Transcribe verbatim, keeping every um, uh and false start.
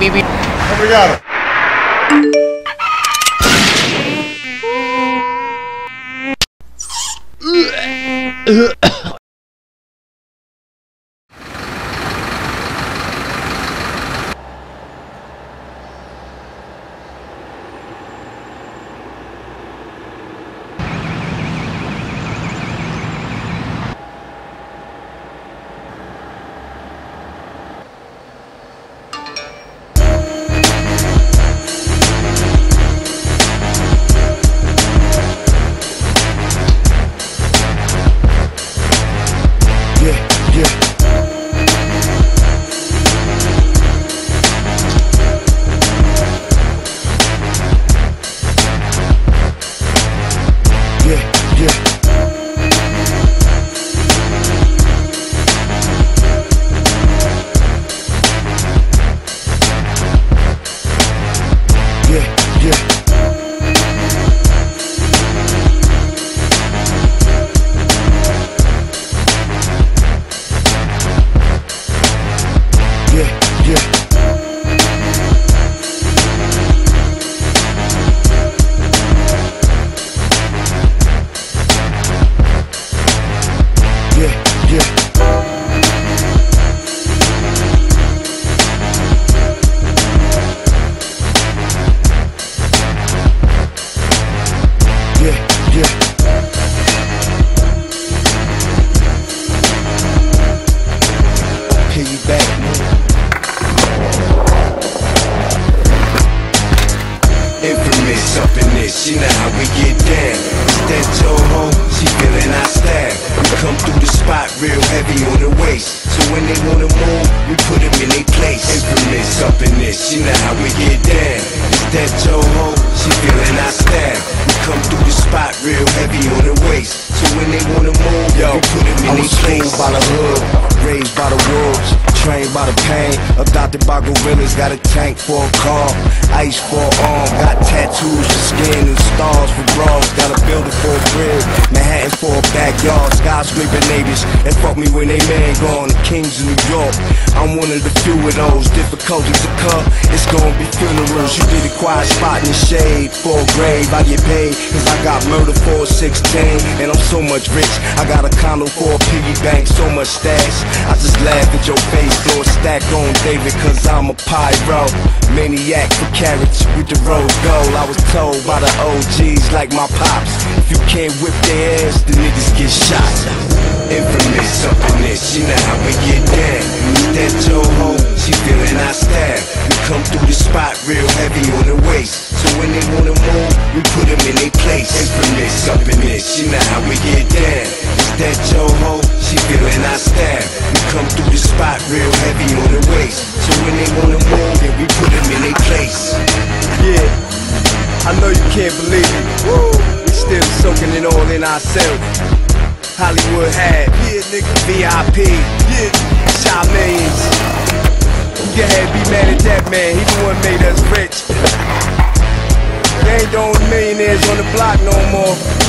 baby. Obrigado. Infamous up in this, you know how we get down. It's that Toho, she feeling our style. We come through the spot real heavy on the waist, so when they wanna move, we put them in their place. Infamous up in this, you know how we get down. It's that Toho, she feeling our style. We come through the spot real heavy on the waist, so when they wanna move, yo, we put them in their place. I was by the hood, raised by the wolves, trained by the pain, adopted by gorillas, got a tank for a car, ice for an arm, got tattoos for skin and stars for bras, got a building for a crib, Manhattan for a backyard, skyscraper neighbors that fuck me when they man gone, the kings of New York, I'm one of the few of those, difficulties to cut, it's gonna be funerals, you get a quiet spot in the shade, for a grave, I get paid, cause I got murder for a sixteen, and I'm so much rich, I got a condo for a piggy bank, so much stash, I just laugh at your face, throw a stack on David, cause I'm a pyro, maniac for carrots with the rose gold. I was told by the O Gs like my pops, if you can't whip their ass, the niggas get shot. Infamous up in this, you know how we get down. It's that Toho, she feeling our style. We come through the spot real heavy on the waist, so when they wanna move, we put them in their place. Infamous up in this, you know how we get down. It's that Toho, she feeling our style. We come through the spot real heavy on the waist, so when they wanna move, then we put them in their place. Yeah, I know you can't believe it. Woo! We still soaking it all in ourselves. Hollywood had, yeah, nigga. V I P, yeah. Shot millions. You can't be mad at that man, he the one made us rich. They ain't the only millionaires on the block no more.